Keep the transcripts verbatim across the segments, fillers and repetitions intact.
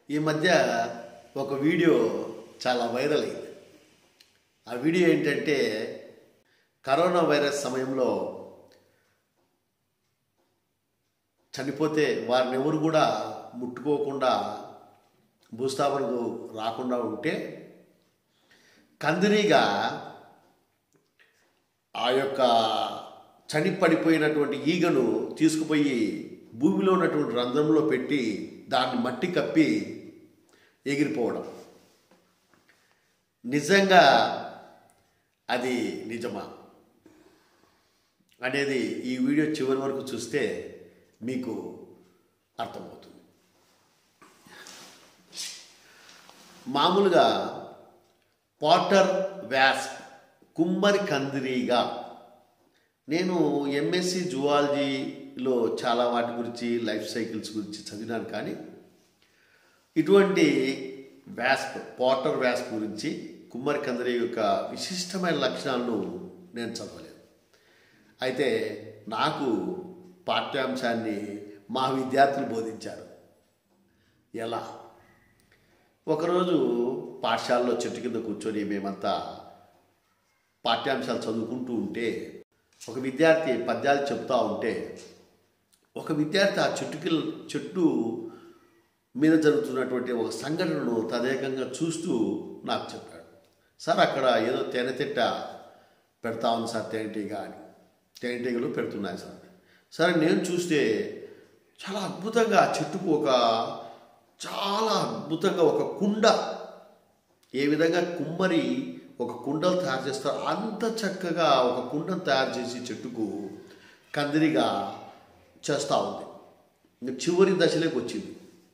ఈ మధ్య ఒక వీడియో చాలా వైరల్ అయింది. ఆ వీడియో ఏంటంటే కరోనా వైరస్ సమయంలో చనిపోతే వారిని ఎవరు కూడా ముట్టుకోకుండా భూస్థాపనకు రాకుండా ఉంటే కందిరీగా ఆ యొక్క చని పడిపోయినటువంటి ఈగను తీసుకుపోయి భూమిలో ఉన్నటువంటి రంధ్రంలో పెట్టి దాన్ని మట్టి కప్పి ఎగిరిపోవడం. నిజంగా అది నిజమా అనేది ఈ వీడియో చివరి వరకు చూస్తే మీకు అర్థమవుతుంది. మామూలుగా పాటర్ వ్యాస్ప్ కుమ్మరి కందిరీగా నేను ఎంఎస్సి జువాలజీలో చాలా వాటి గురించి లైఫ్ సైకిల్స్ గురించి చదివినాను, కానీ ఇటువంటి వ్యాస్ప్ పాటర్ వ్యాస్ప్ గురించి కుమ్మరి కందిరీగ యొక్క విశిష్టమైన లక్షణాలను నేను చదవలేదు. అయితే నాకు పాఠ్యాంశాన్ని మా విద్యార్థులు బోధించారు. ఎలా? ఒకరోజు పాఠశాలలో చెట్టు కింద కూర్చొని మేమంతా పాఠ్యాంశాలు చదువుకుంటూ ఉంటే ఒక విద్యార్థి పద్యాలు చెప్తూ ఉంటే ఒక విద్యార్థి ఆ చెట్టుకి చెట్టు మీద జరుగుతున్నటువంటి ఒక సంఘటనను తదేకంగా చూస్తూ నాకు చెప్పాడు. సార్, అక్కడ ఏదో తేనెతిట్ట పెడతా ఉంది సార్, తేనెటీగ అని. తేనెటీగలు పెడుతున్నాయి సార్. సరే, నేను చూస్తే చాలా అద్భుతంగా ఆ చెట్టుకు ఒక చాలా అద్భుతంగా ఒక కుండ, ఏ విధంగా కుమ్మరి ఒక కుండలు తయారు చేస్తారు అంత చక్కగా ఒక కుండను తయారు చేసి చెట్టుకు కందిరీగా చేస్తూ ఉంది. ఇంకా చివరి దశలోకి వచ్చింది.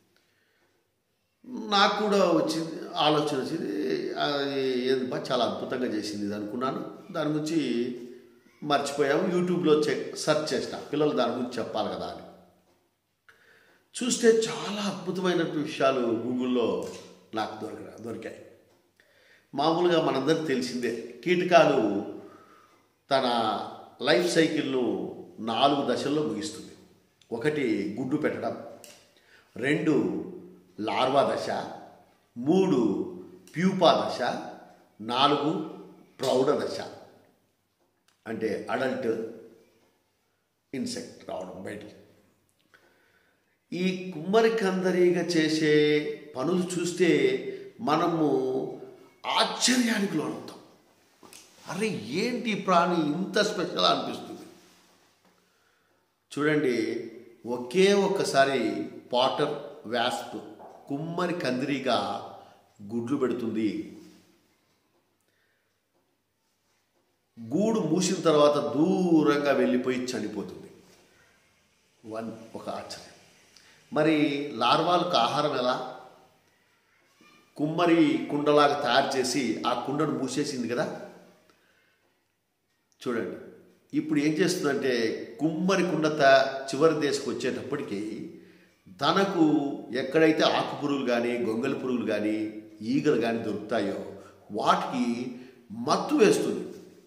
నాకు కూడా వచ్చింది ఆలోచన వచ్చింది, ఏది బా చాలా అద్భుతంగా చేసింది ఇది అనుకున్నాను. దాని గురించి మర్చిపోయాము. యూట్యూబ్లో చెక్ సెర్చ్ చేసిన, పిల్లలు దాని గురించి చెప్పాలి కదా అని చూస్తే చాలా అద్భుతమైన విషయాలు గూగుల్లో నాకు దొరికా దొరికాయి. మామూలుగా మనందరికీ తెలిసిందే, కీటకాలు తన లైఫ్ సైకిల్ను నాలుగు దశల్లో ముగిస్తుంది. ఒకటి గుడ్డు పెట్టడం, రెండు లార్వా దశ, మూడు ప్యూపా దశ, నాలుగు ప్రౌఢ దశ, అంటే అడల్ట్ ఇన్సెక్ట్ రావడం బయటికి. ఈ కుమ్మరి కందిరీగ చేసే పనులు చూస్తే మనము ఆశ్చర్యానికి లోనవుతాం. అరే, ఏంటి ప్రాణి ఇంత స్పెషల్ అనిపిస్తుంది. చూడండి, ఒకే ఒక్కసారి పాటర్ వ్యాస్ప్ కుమ్మరి కందిరీగా గుడ్లు పెడుతుంది. గూడు మూసిన తర్వాత దూరంగా వెళ్ళిపోయి చనిపోతుంది. వన్ ఒక ఆశ్చర్యం. మరి లార్వాలకు ఆహారం ఎలా? కుమ్మరి కుండలాగా తయారు చేసి ఆ కుండను మూసేసింది కదా. చూడండి, ఇప్పుడు ఏం చేస్తుందంటే కుమ్మరి కుండ తా చివరి దేశకు వచ్చేటప్పటికి తనకు ఎక్కడైతే ఆకు పురుగులు కానీ గొంగలి పురుగులు కానీ ఈగలు కానీ దొరుకుతాయో వాటికి మత్తు వేస్తుంది.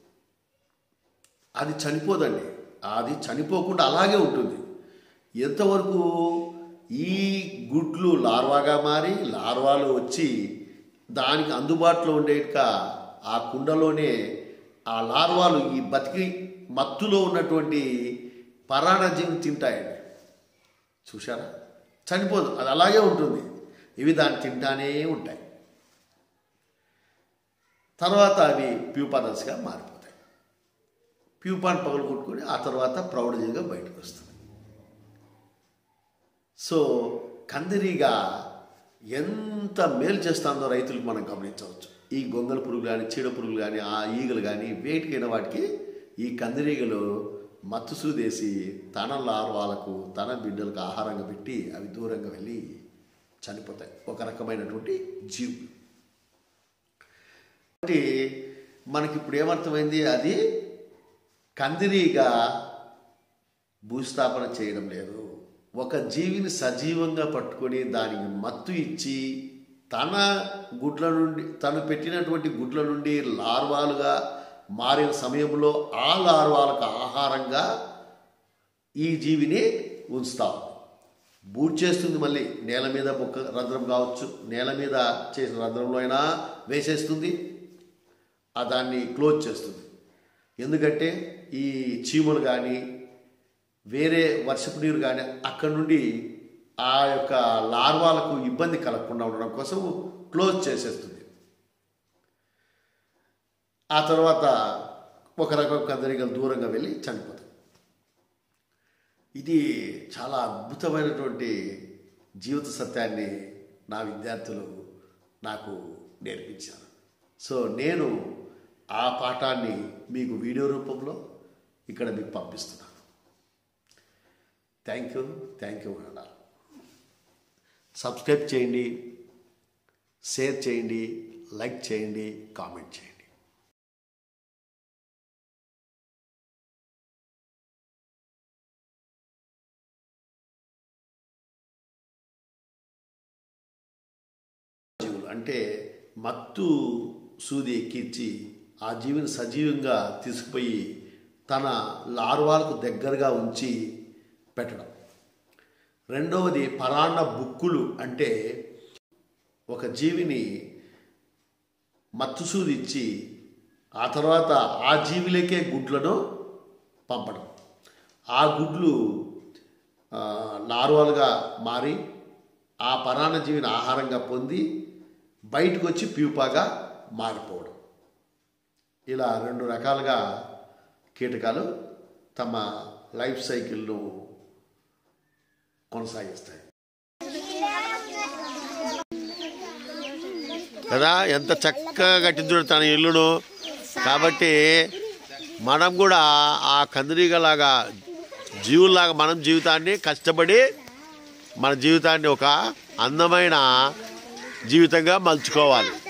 అది చనిపోదండి, అది చనిపోకుండా అలాగే ఉంటుంది. ఎంతవరకు ఈ గుడ్లు లార్వాగా మారి లార్వాలు వచ్చి దానికి అందుబాటులో ఉండేక ఆ కుండలోనే ఆ లార్వాలు ఈ బతికి మత్తులో ఉన్నటువంటి పరాన్నజీవిని తింటాయండి. చూశారా? చనిపోదు, అది అలాగే ఉంటుంది. ఇవి దాన్ని తింటానే ఉంటాయి. తర్వాత అవి ప్యూపాదశగా మారిపోతాయి. ప్యూపాన్ పగలు కొట్టుకొని ఆ తర్వాత ప్రౌఢజీవిగా బయటకు వస్తుంది. సో కందిరీగా ఎంత మేలు చేస్తుందో రైతులకు మనం గమనించవచ్చు. ఈ గొంగల పురుగులు కానీ చీడ పురుగులు కానీ ఆ ఈగలు కానీ వేటికైన వాటికి ఈ కందిరీగలు మత్తు సూదేసి తన లార్వాలకు తన బిడ్డలకు ఆహారంగా పెట్టి అవి దూరంగా వెళ్ళి చనిపోతాయి. ఒక రకమైనటువంటి జీవి. కాబట్టి మనకి ఇప్పుడు ఏమర్థమైంది? అది కందిరీగా భూస్థాపన చేయడం లేదు. ఒక జీవిని సజీవంగా పట్టుకొని దానికి మత్తు ఇచ్చి తన గుడ్ల నుండి తను పెట్టినటువంటి గుడ్ల నుండి లార్వాలుగా మారిన సమయంలో ఆ లార్వాలకు ఆహారంగా ఈ జీవిని ఉంచుతాం. బూట్ చేస్తుంది, మళ్ళీ నేల మీద బొక్క రంధ్రం కావచ్చు, నేల మీద చేసిన రంధ్రంలో అయినా వేసేస్తుంది, ఆ దాన్ని క్లోజ్ చేస్తుంది. ఎందుకంటే ఈ చీమలు కానీ వేరే వర్షపు నీరు కానీ అక్కడి నుండి ఆ యొక్క లార్వాలకు ఇబ్బంది కలగకుండా ఉండడం కోసం క్లోజ్ చేసేస్తుంది. ఆ తర్వాత ఒక రకం కందిరీగలు దూరంగా వెళ్ళి చనిపోతాయి. ఇది చాలా అద్భుతమైనటువంటి జీవిత సత్యాన్ని నా విద్యార్థులు నాకు నేర్పించారు. సో నేను ఆ పాఠాన్ని మీకు వీడియో రూపంలో ఇక్కడ మీకు పంపిస్తున్నాను. థ్యాంక్ యూ థ్యాంక్ యూ అన్నారు. సబ్స్క్రైబ్ చేయండి, షేర్ చేయండి, లైక్ చేయండి, కామెంట్ చేయండి. అంటే మత్తు సూది ఎక్కించి ఆ జీవిని సజీవంగా తీసుకుపోయి తన లార్వాలకు దగ్గరగా ఉంచి పెట్టడం. రెండవది పరాన్న బుక్కులు, అంటే ఒక జీవిని మత్తు సూది ఇచ్చి ఆ తర్వాత ఆ జీవిలకే గుడ్లను పంపడం. ఆ గుడ్లు లార్వాలుగా మారి ఆ పరాన్న జీవిని ఆహారంగా పొంది బయటకు వచ్చి ప్యూపాగా మారిపోవడం. ఇలా రెండు రకాలుగా కీటకాలు తమ లైఫ్ సైకిల్ను కొనసాగిస్తాయి కదా. ఎంత చక్కగా కట్టించుడు తన ఇల్లును. కాబట్టి మనం కూడా ఆ కందిరీగలాగా జీవుల్లాగా మనం జీవితాన్ని కష్టపడి మన జీవితాన్ని ఒక అందమైన జీవితంగా మలుచుకోవాలి.